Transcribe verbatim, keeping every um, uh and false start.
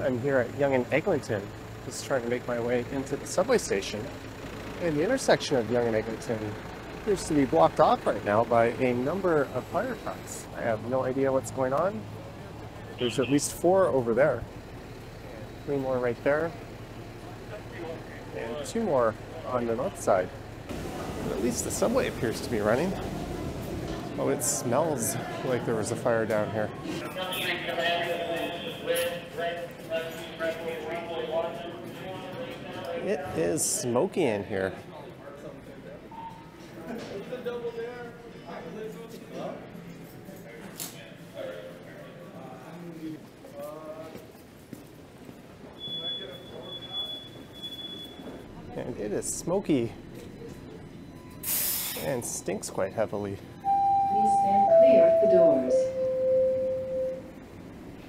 I'm here at Yonge and Eglinton, just trying to make my way into the subway station. And the intersection of Yonge and Eglinton appears to be blocked off right now by a number of fire trucks. I have no idea what's going on. There's at least four over there. Three more right there. And two more on the north side. But at least the subway appears to be running. Oh, it smells like there was a fire down here. It is smoky in here. And it is smoky and stinks quite heavily. Please stand clear of the doors.